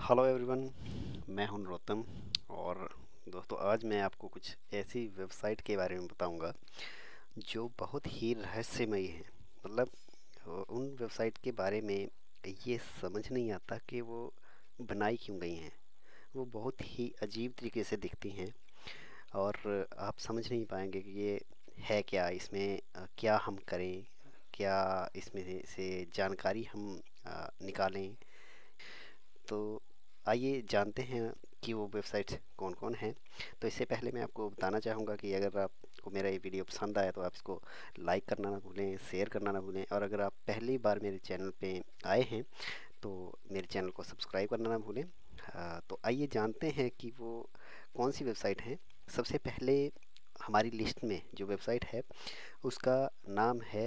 Hello everyone, मैं हूं नरोत्तम। और दोस्तों, आज मैं आपको कुछ ऐसी वेबसाइट के बारे में बताऊंगा जो बहुत ही रहस्यमयी है। मतलब उन वेबसाइट के बारे में ये समझ नहीं आता कि वो बनाई क्यों गई हैं। वो बहुत ही अजीब तरीके से दिखती हैं और आप समझ नहीं पाएंगे कि ये है क्या, इसमें क्या हम करें, क्या इसमें से जानकारी हम निकालें। तो आइए जानते हैं कि वो वेबसाइट्स कौन कौन हैं। तो इससे पहले मैं आपको बताना चाहूँगा कि अगर आपको मेरा ये वीडियो पसंद आया तो आप इसको लाइक करना ना भूलें, शेयर करना ना भूलें, और अगर आप पहली बार मेरे चैनल पे आए हैं तो मेरे चैनल को सब्सक्राइब करना ना भूलें। तो आइए जानते हैं कि वो कौन सी वेबसाइट हैं। सबसे पहले हमारी लिस्ट में जो वेबसाइट है उसका नाम है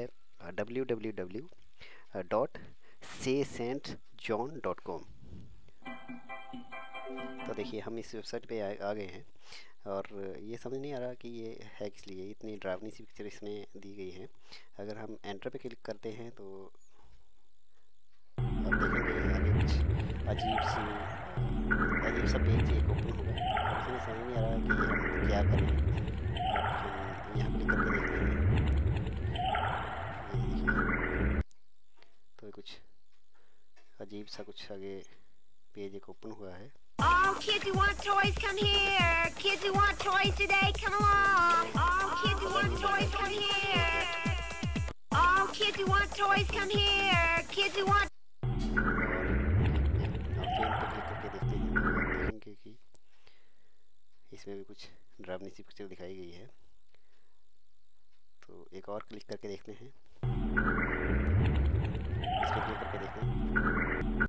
www.saysaintjohn.com। तो देखिए, हम इस वेबसाइट पे आ गए हैं और ये समझ नहीं आ रहा कि ये है किस लिए। इतनी डरावनी सी पिक्चर इसमें दी गई है। अगर हम एंटर पे क्लिक करते हैं तो आप देखेंगे आगे कुछ अजीब सा पेज एक ओपन होगा और इसमें समझ नहीं आ रहा कि हम क्या करें। अब हम यहाँ क्लिक करके देखते हैं। ये देखिए, तो कुछ अजीब सा कुछ आगे पेज एक ओपन हुआ है। All kids who want toys, come here. Kids who want toys today, come along. All kids who want toys, come here. All kids who want toys, come here. Kids who want. और film पे click करके देखते हैं तो आप देखेंगे कि इसमें भी कुछ डरावनी सी पिक्चर दिखाई गई है। तो एक और क्लिक करके देखते हैं, इस पे क्लिक करके देखते हैं।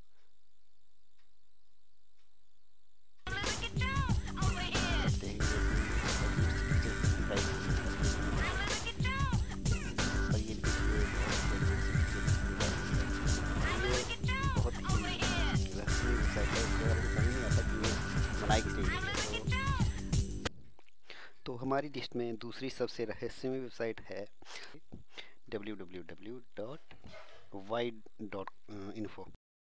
देखते हैं कि जैसी अजीब सी पिक्चर दिखाई गई है और ये देखिए बहुत अजीब सी पिक्चर दिखाई गई है। ये बहुत ही रहस्यमय वेबसाइट है। इसके बारे में समझ नहीं आता कि ये बनाई किस लिए गई है। तो हमारी लिस्ट में दूसरी सबसे रहस्यमय वेबसाइट है www.wide.info।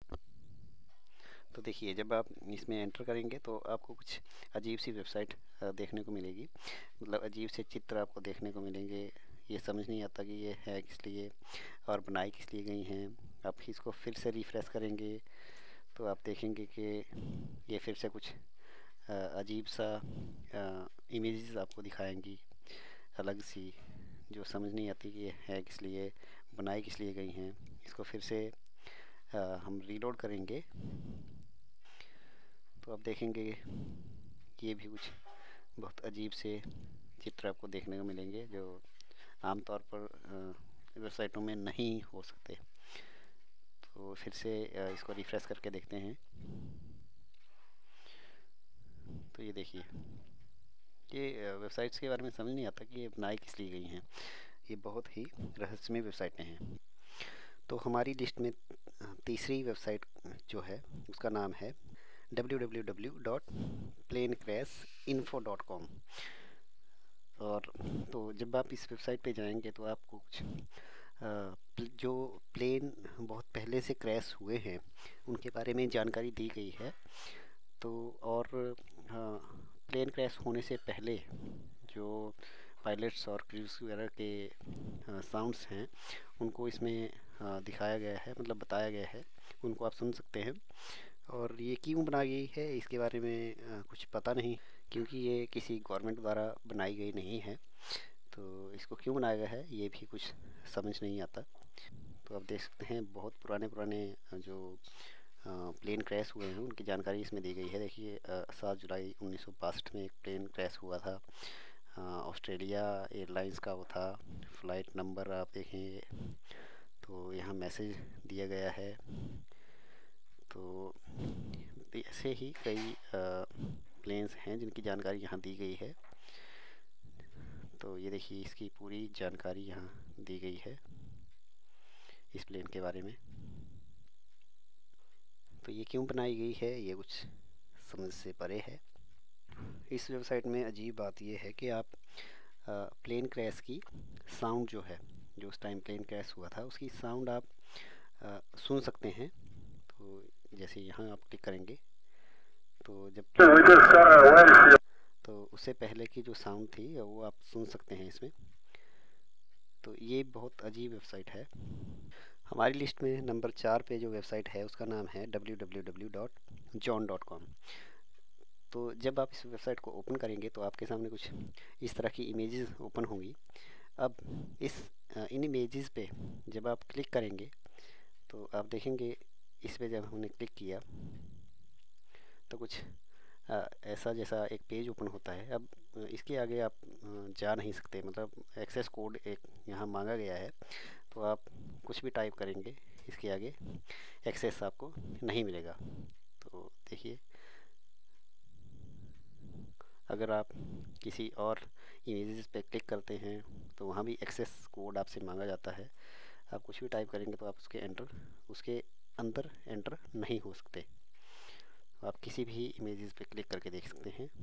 तो देखिए, जब आप इसमें एंटर करेंगे तो आपको कुछ अजीब सी वेबसाइट देखने को मिलेगी। मतलब अजीब से चित्र आपको देखने को मिलेंगे। ये समझ नहीं आता कि ये है किस लिए और बनाई किस लिए गई हैं। आप इसको फिर से रिफ़्रेश करेंगे तो आप देखेंगे कि ये फिर से कुछ अजीब सा इमेजेस आपको दिखाएंगी अलग सी, जो समझ नहीं आती कि ये है किस लिए, बनाई किस लिए गई हैं। इसको फिर से हम रीलोड करेंगे तो आप देखेंगे ये भी कुछ बहुत अजीब से चित्र आपको देखने को मिलेंगे जो आमतौर पर वेबसाइटों में नहीं हो सकते। तो फिर से इसको रिफ़्रेश करके देखते हैं। तो ये देखिए, ये वेबसाइट्स के बारे में समझ नहीं आता कि ये बनाई किस लिए गई हैं। ये बहुत ही रहस्यमय वेबसाइटें हैं। तो हमारी लिस्ट में तीसरी वेबसाइट जो है उसका नाम है www.planecrashinfo.com। और तो जब आप इस वेबसाइट पे जाएंगे तो आपको कुछ जो प्लेन बहुत पहले से क्रैश हुए हैं उनके बारे में जानकारी दी गई है। तो और प्लेन क्रैश होने से पहले जो पायलट्स और क्रूज वगैरह के साउंड्स हैं उनको इसमें दिखाया गया है, मतलब बताया गया है। उनको आप सुन सकते हैं। और ये क्यों बनाई गई है इसके बारे में कुछ पता नहीं, क्योंकि ये किसी गवर्नमेंट द्वारा बनाई गई नहीं है। तो इसको क्यों बनाया गया है ये भी कुछ समझ नहीं आता। तो आप देख सकते हैं बहुत पुराने पुराने जो प्लेन क्रैश हुए हैं उनकी जानकारी इसमें दी गई है। देखिए, 7 जुलाई 1962 में एक प्लेन क्रैश हुआ था। ऑस्ट्रेलिया एयरलाइंस का वो था। फ़्लाइट नंबर आप देखेंगे तो यहाँ मैसेज दिया गया है। तो ऐसे ही कई प्लेन्स हैं जिनकी जानकारी यहाँ दी गई है। तो ये देखिए, इसकी पूरी जानकारी यहाँ दी गई है इस प्लेन के बारे में। तो ये क्यों बनाई गई है ये कुछ समझ से परे है। इस वेबसाइट में अजीब बात यह है कि आप प्लेन क्रैश की साउंड जो है, जो उस टाइम प्लेन क्रैश हुआ था उसकी साउंड आप सुन सकते हैं। तो जैसे यहाँ आप क्लिक करेंगे तो जब We play just got our windshield. तो उससे पहले की जो साउंड थी वो आप सुन सकते हैं इसमें। तो ये बहुत अजीब वेबसाइट है। हमारी लिस्ट में नंबर 4 पे जो वेबसाइट है उसका नाम है www.john.com। तो जब आप इस वेबसाइट को ओपन करेंगे तो आपके सामने कुछ इस तरह की इमेजेस ओपन होंगी। अब इस इन इमेजेस पे जब आप क्लिक करेंगे तो आप देखेंगे इस पे जब हमने क्लिक किया तो कुछ ऐसा जैसा एक पेज ओपन होता है। अब इसके आगे आप जा नहीं सकते, मतलब एक्सेस कोड एक यहाँ मांगा गया है। तो आप कुछ भी टाइप करेंगे इसके आगे एक्सेस आपको नहीं मिलेगा। तो देखिए, अगर आप किसी और इमेजेस पे क्लिक करते हैं तो वहाँ भी एक्सेस कोड आपसे मांगा जाता है। आप कुछ भी टाइप करेंगे तो आप उसके अंदर एंटर नहीं हो सकते। आप किसी भी इमेजेस पे क्लिक करके देख सकते हैं।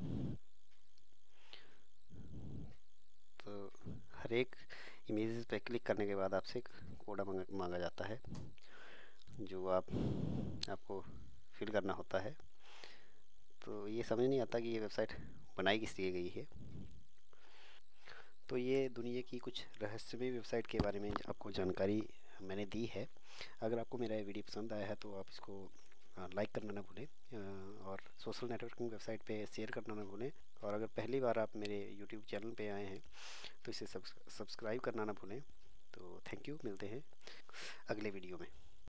तो हर एक इमेजेस पे क्लिक करने के बाद आपसे एक कोड मांगा जाता है जो आपको फिल करना होता है। तो ये समझ नहीं आता कि ये वेबसाइट बनाई किस लिए गई है। तो ये दुनिया की कुछ रहस्यमय वेबसाइट के बारे में आपको जानकारी मैंने दी है। अगर आपको मेरा ये वीडियो पसंद आया है तो आप इसको लाइक करना ना भूलें, और सोशल नेटवर्किंग वेबसाइट पे शेयर करना ना भूलें। और अगर पहली बार आप मेरे यूट्यूब चैनल पे आए हैं तो इसे सब्सक्राइब करना ना भूलें। तो थैंक यू, मिलते हैं अगले वीडियो में।